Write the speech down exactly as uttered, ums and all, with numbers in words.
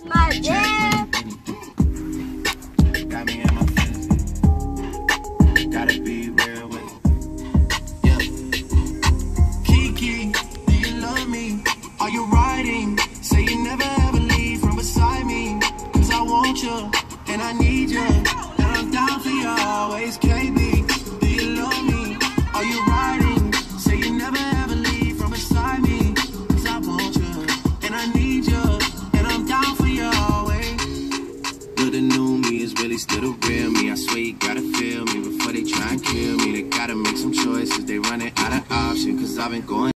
My dad. Got me in my feelings. Gotta be real with it. Yeah. Kiki, do you love me? Are you riding? Say you never ever leave from beside me. Cause I want you, and I need you. And I'm down for you always, K B. Do you love me? Are you riding? Say you never ever leave from beside me. Cause I want you, and I need you. And I'm down for you always. But the new me is really still the real me. I swear you gotta feel me before they try and kill me. They gotta make some choices, they running out of options. Cause I've been going